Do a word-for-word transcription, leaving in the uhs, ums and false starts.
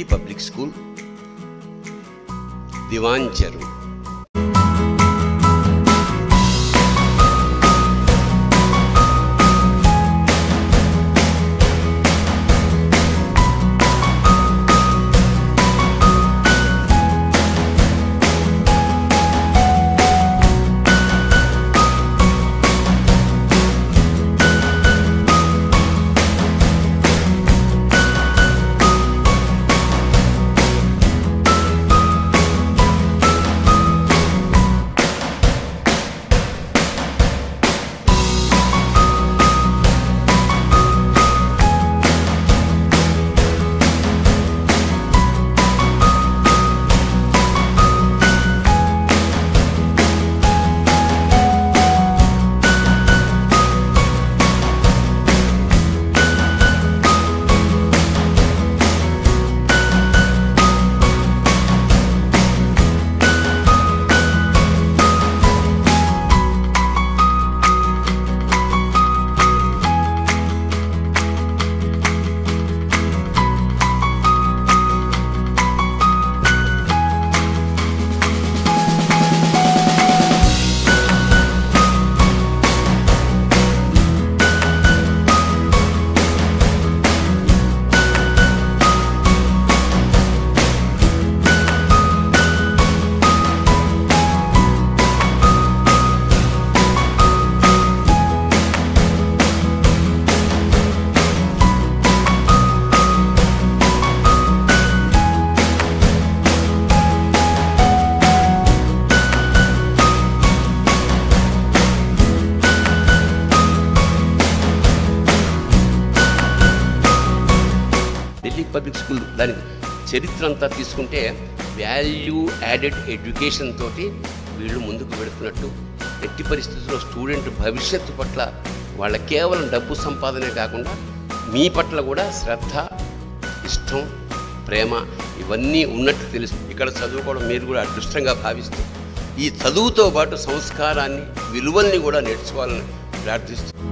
Delhi public school, దివాన్ చెరువు. Delhi public school దాని చరిత్ర అంతా తీసుకుంటే వాల్యూ యాడెడ్ ఎడ్యుకేషన్ తోటి వీళ్ళు ముందుకు వెళుతున్నట్టు, ఎట్టి పరిస్థితుల్లో స్టూడెంట్ భవిష్యత్తు పట్ల వాళ్ళ కేవలం డబ్బు సంపాదనే కాకుండా మీ పట్ల కూడా శ్రద్ధ, ఇష్టం, ప్రేమ ఇవన్నీ ఉన్నట్టు తెలుసు. ఇక్కడ చదువుకోవడం మీరు కూడా అదృష్టంగా భావిస్తూ ఈ చదువుతో పాటు సంస్కారాన్ని, విలువల్ని కూడా నేర్చుకోవాలని ప్రార్థిస్తూ